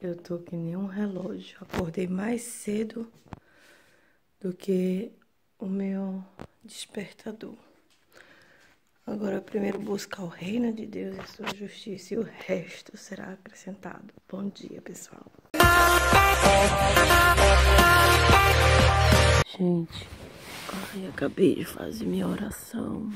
eu tô que nem um relógio. Acordei mais cedo do que o meu despertador. Agora, primeiro buscar o reino de Deus e sua justiça, e o resto será acrescentado. Bom dia, pessoal. Gente, acabei de fazer minha oração.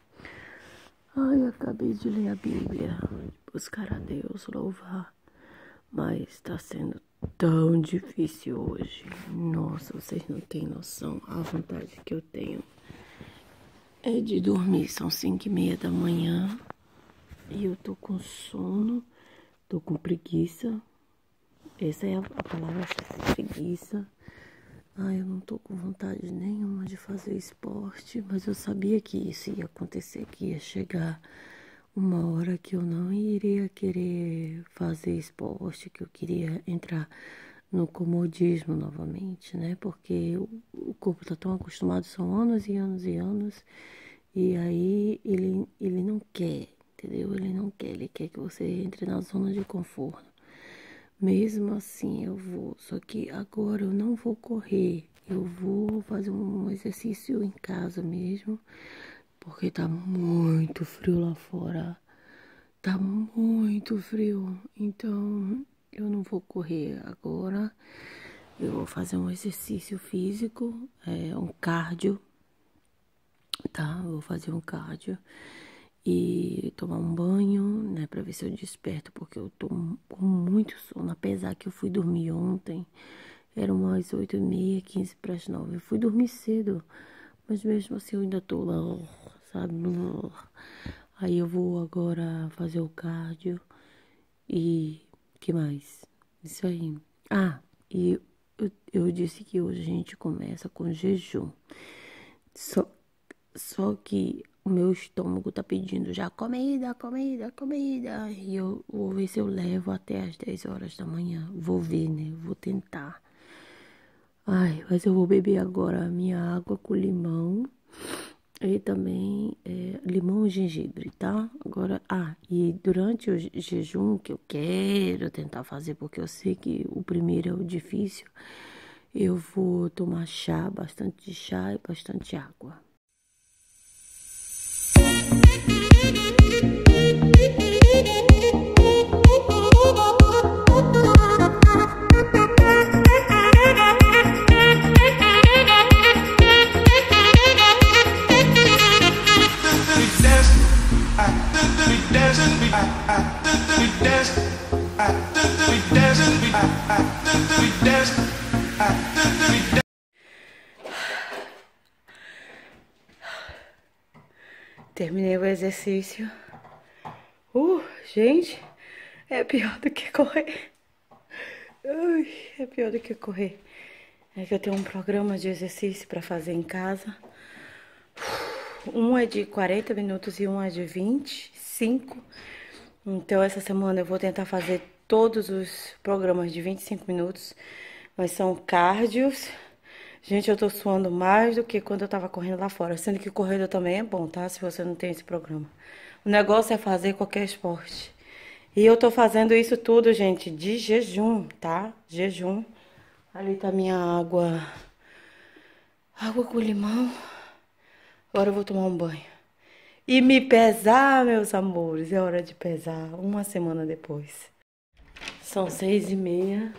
Acabei de ler a Bíblia, buscar a Deus, louvar. Mas tá sendo tão difícil hoje. Nossa, vocês não têm noção. A vontade que eu tenho é de dormir. São 5:30 da manhã e eu tô com sono, tô com preguiça. Essa é a palavra, preguiça. Eu não tô com vontade nenhuma de fazer esporte, mas eu sabia que isso ia acontecer, que ia chegar uma hora que eu não iria querer fazer esporte, que eu queria entrar no comodismo novamente, né? Porque o corpo tá tão acostumado, são anos e anos e anos, e aí ele não quer, entendeu? Ele quer que você entre na zona de conforto. Mesmo assim eu vou, só que agora eu não vou correr, eu vou fazer um exercício em casa mesmo, porque tá muito frio lá fora, tá muito frio, então eu não vou correr agora, eu vou fazer um exercício físico, um cardio, tá? Eu vou fazer um cardio e tomar um banho, né, pra ver se eu desperto, porque eu tô com muito sono, apesar que eu fui dormir ontem, eram umas 8:30, 8:45, eu fui dormir cedo, mas mesmo assim eu ainda tô lá, sabe, aí eu vou agora fazer o cardio e, que mais? Isso aí. E eu disse que hoje a gente começa com jejum, só que o meu estômago tá pedindo já comida. E eu vou ver se eu levo até as 10 horas da manhã. Vou ver, né? Vou tentar. Mas eu vou beber agora a minha água com limão. E também limão e gengibre, tá? Agora, e durante o jejum que eu quero tentar fazer, porque eu sei que o primeiro é o difícil, eu vou tomar chá, bastante chá e bastante água. Terminei o exercício. Gente, é pior do que correr. É pior do que correr. É que eu tenho um programa de exercício pra fazer em casa. Um é de 40 minutos e um é de 25. Então, essa semana eu vou tentar fazer todos os programas de 25 minutos. Mas são cardios. Gente, eu tô suando mais do que quando eu tava correndo lá fora. Sendo que corrida também é bom, tá? Se você não tem esse programa. O negócio é fazer qualquer esporte. E eu tô fazendo isso tudo, gente, de jejum, tá? Jejum. Ali tá minha água. Água com limão. Agora eu vou tomar um banho. E me pesar, meus amores. É hora de pesar. Uma semana depois. São 6:30.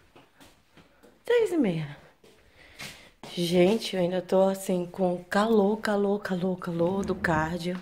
6:30. Gente, eu ainda tô assim com calor do cardio.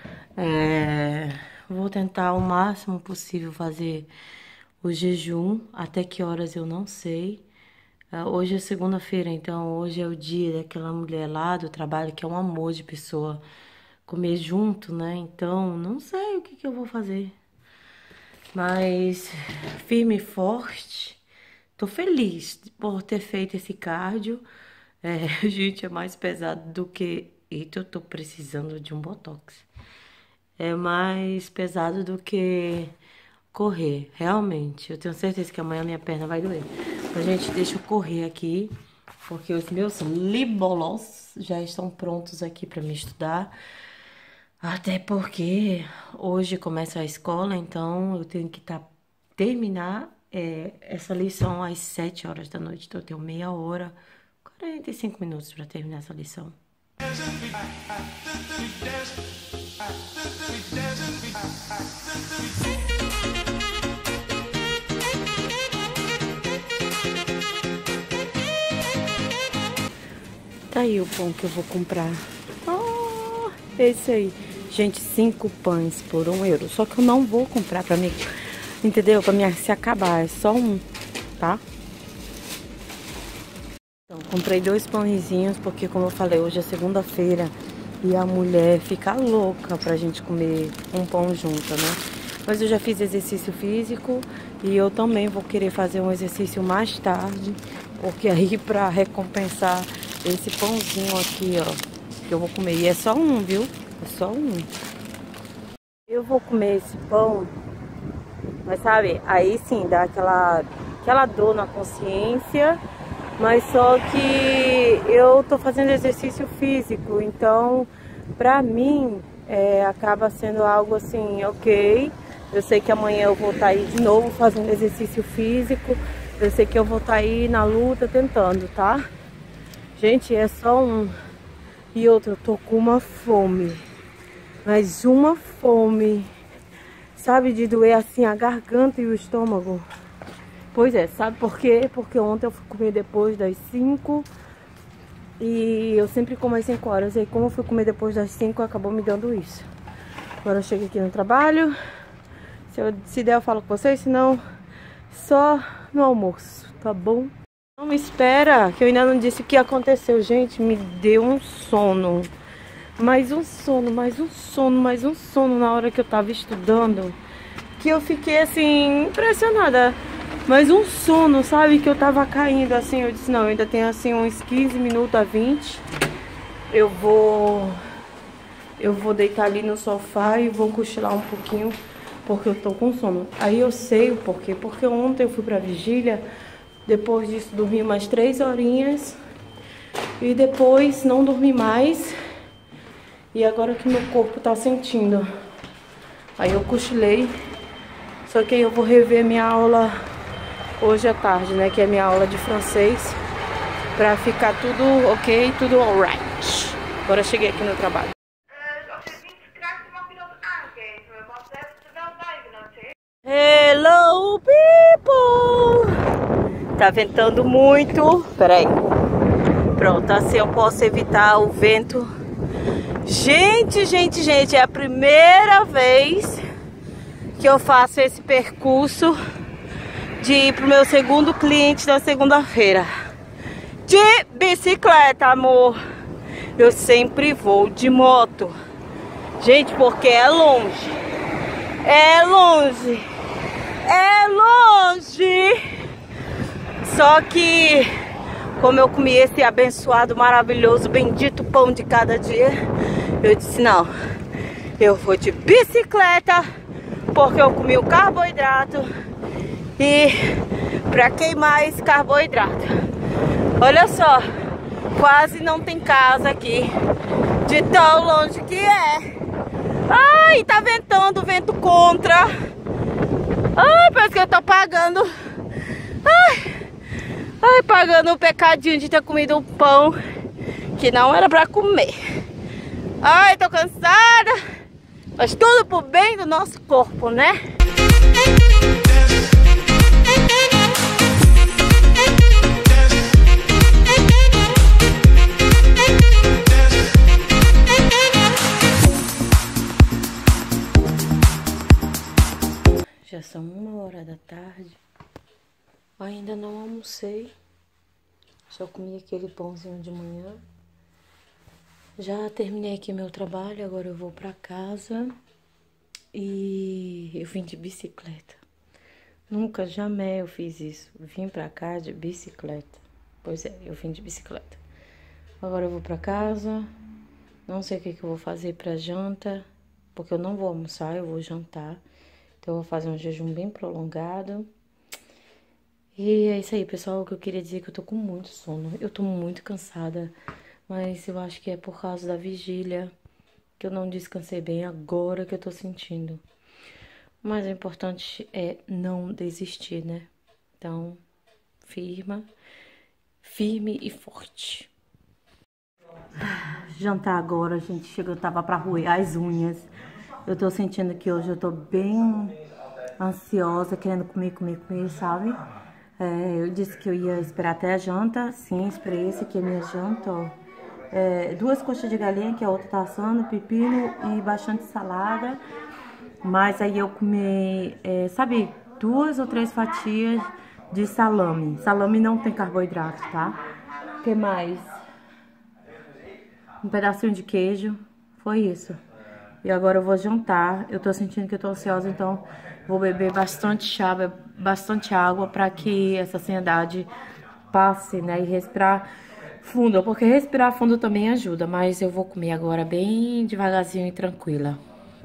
Vou tentar o máximo possível fazer o jejum. Até que horas eu não sei. Hoje é segunda-feira, então hoje é o dia daquela mulher lá do trabalho que é um amor de pessoa comer junto, né? Então não sei o que eu vou fazer. Mas firme e forte. Tô feliz por ter feito esse cardio. Gente, é mais pesado do que... Eita, eu tô precisando de um botox. É mais pesado do que correr, realmente. Eu tenho certeza que amanhã minha perna vai doer. Mas, gente, deixa eu correr aqui, porque os meus libolos já estão prontos aqui pra me estudar. Até porque hoje começa a escola, então eu tenho que terminar essa lição às 7 horas da noite. Então eu tenho meia hora, 45 minutos para terminar essa lição. Tá aí o pão que eu vou comprar. Oh, esse aí. Gente, 5 pães por €1. Só que eu não vou comprar pra mim, entendeu? Pra mim se acabar, é só um, tá? Então, comprei 2 pãezinhos, porque como eu falei, hoje é segunda-feira e a mulher fica louca pra gente comer um pão junto, né? Mas eu já fiz exercício físico e eu também vou querer fazer um exercício mais tarde, porque aí pra recompensar esse pãozinho aqui, ó, que eu vou comer. E é só um, viu? É só um. Eu vou comer esse pão, mas sabe, aí sim dá aquela dor na consciência, mas só que eu tô fazendo exercício físico, então pra mim acaba sendo algo assim, ok. Eu sei que amanhã eu vou estar aí de novo fazendo exercício físico, eu sei que eu vou estar aí na luta tentando, tá? Gente, é só um. E outro, eu tô com uma fome. Mas uma fome. Sabe, de doer assim a garganta e o estômago. Pois é, sabe por quê? Porque ontem eu fui comer depois das 5. E eu sempre como às 5 horas. E aí, como eu fui comer depois das 5, acabou me dando isso. Agora eu chego aqui no trabalho. Se der eu falo com vocês, senão só no almoço, tá bom? Não me espera, que eu ainda não disse o que aconteceu. Gente, me deu um sono. Mais um sono, mais um sono, mais um sono na hora que eu tava estudando. Que eu fiquei assim, impressionada. Mais um sono, sabe? Que eu tava caindo assim. Eu disse, não, eu ainda tenho assim uns 15 minutos a 20. Eu vou deitar ali no sofá e vou cochilar um pouquinho, porque eu tô com sono. Aí eu sei o porquê. Porque ontem eu fui pra vigília. Depois disso, dormi umas 3 horinhas. E depois não dormi mais. E agora que meu corpo tá sentindo. Aí eu cochilei. Só que aí eu vou rever minha aula hoje à tarde, né? Que é minha aula de francês. Pra ficar tudo ok, tudo alright. Agora eu cheguei aqui no trabalho. Hello, people! Tá ventando muito. Peraí. Pronto, assim eu posso evitar o vento. Gente, é a primeira vez que eu faço esse percurso de ir pro meu segundo cliente na segunda-feira. De bicicleta, amor. Eu sempre vou de moto. Gente, porque é longe. É longe. É longe. Só que, como eu comi esse abençoado, maravilhoso, bendito pão de cada dia, eu disse, não, eu vou de bicicleta, porque eu comi o carboidrato e pra queimar esse carboidrato. Olha só, quase não tem casa aqui, de tão longe que é. Ai, tá ventando, vento contra. Ai, parece que eu tô pagando. Ai, pagando o pecadinho de ter comido um pão que não era pra comer. Ai, tô cansada. Mas tudo pro bem do nosso corpo, né? Já são 1h da tarde. Ainda não almocei. Só comi aquele pãozinho de manhã. Já terminei aqui meu trabalho, agora eu vou pra casa. E eu vim de bicicleta. Nunca, jamais eu fiz isso. Vim pra cá de bicicleta. Pois é, eu vim de bicicleta. Agora eu vou pra casa. Não sei o que eu vou fazer pra janta, porque eu não vou almoçar, eu vou jantar. Então eu vou fazer um jejum bem prolongado. E é isso aí, pessoal, o que eu queria dizer é que eu tô com muito sono. Eu tô muito cansada, mas eu acho que é por causa da vigília que eu não descansei bem, agora que eu tô sentindo. Mas o importante é não desistir, né? Então, firme e forte. Jantar agora, gente. Chegou, eu tava pra roer as unhas. Eu tô sentindo que hoje eu tô bem ansiosa, querendo comer, sabe? Eu disse que eu ia esperar até a janta. Sim, esperei. Esse aqui é minha janta, ó. 2 coxas de galinha, que a outra tá assando, pepino e bastante salada. Mas aí eu comi, sabe, 2 ou 3 fatias de salame. Salame não tem carboidrato, tá? O que mais? Um pedacinho de queijo. Foi isso. E agora eu vou jantar. Eu tô sentindo que eu tô ansiosa, então vou beber bastante chá, bastante água pra que essa ansiedade passe, né? E respirar fundo, porque respirar fundo também ajuda. Mas eu vou comer agora bem devagarzinho e tranquila.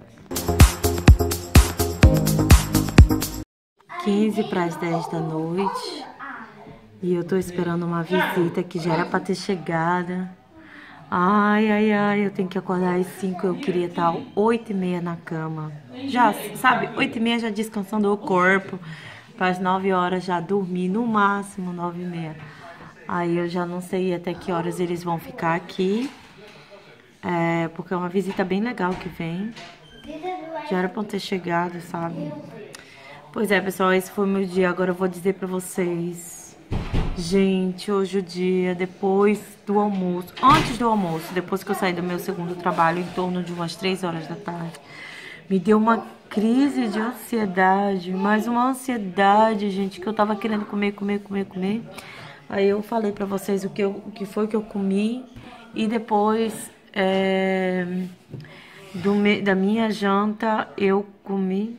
15 para as 10 da noite. E eu tô esperando uma visita que já era pra ter chegado. Ai, eu tenho que acordar às 5, eu queria estar 8h30 na cama. Já, sabe, 8h30 já descansando o corpo. Para as 9 horas já dormir, no máximo 9h30. Aí eu já não sei até que horas eles vão ficar aqui. Porque é uma visita bem legal que vem. Já era pra ter chegado, sabe? Pois é, pessoal, esse foi o meu dia. Agora eu vou dizer pra vocês. Gente, hoje o dia, depois do almoço, antes do almoço, depois que eu saí do meu segundo trabalho, em torno de umas 3 horas da tarde, me deu uma crise de ansiedade, mas uma ansiedade, gente, que eu tava querendo comer. Aí eu falei pra vocês o que foi que eu comi e depois da minha janta eu comi.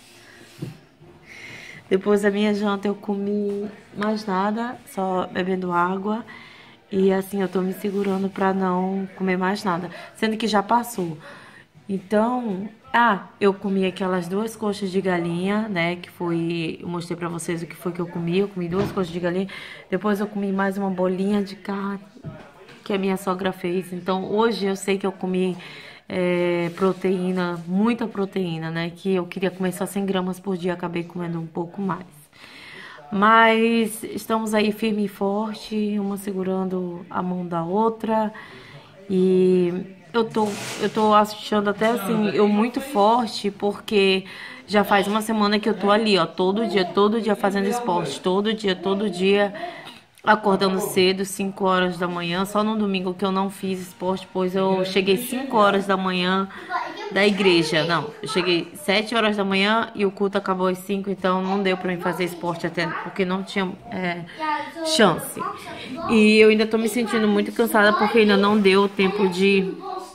Depois da minha janta eu comi mais nada, só bebendo água. E assim eu tô me segurando pra não comer mais nada, sendo que já passou. Então, eu comi aquelas 2 coxas de galinha, né, que foi, eu mostrei pra vocês o que foi que eu comi 2 coxas de galinha. Depois eu comi mais uma bolinha de carne que a minha sogra fez. Então hoje eu sei que eu comi proteína, muita proteína, né? Que eu queria comer só 100 gramas por dia, acabei comendo um pouco mais. Mas estamos aí firme e forte, uma segurando a mão da outra. E eu tô achando até assim, eu muito forte, porque já faz uma semana que eu tô ali, ó, todo dia fazendo esporte, todo dia. Acordando cedo, 5 horas da manhã, só no domingo que eu não fiz esporte, pois eu cheguei 5 horas da manhã da igreja. Não, eu cheguei 7 horas da manhã e o culto acabou às 5, então não deu pra mim fazer esporte até, porque não tinha chance. E eu ainda tô me sentindo muito cansada, porque ainda não deu tempo de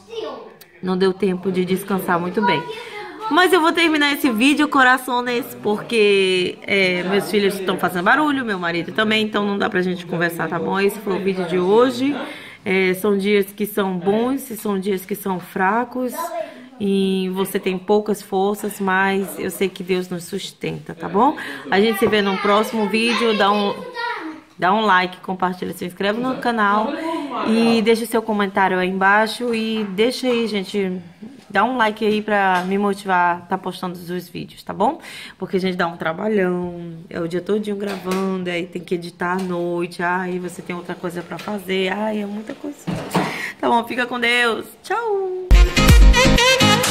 descansar muito bem. Mas eu vou terminar esse vídeo corações, porque meus filhos estão fazendo barulho, meu marido também, então não dá pra gente conversar, tá bom? Esse foi o vídeo de hoje. São dias que são bons e são dias que são fracos. E você tem poucas forças, mas eu sei que Deus nos sustenta, tá bom? A gente se vê no próximo vídeo. Dá um like, compartilha, se inscreve no canal e deixa seu comentário aí embaixo. E deixa aí, gente, dá um like aí pra me motivar a tá postando os vídeos, tá bom? Porque a gente dá um trabalhão, é o dia todinho gravando, aí tem que editar à noite, aí você tem outra coisa pra fazer, é muita coisa. Tá bom, fica com Deus, tchau!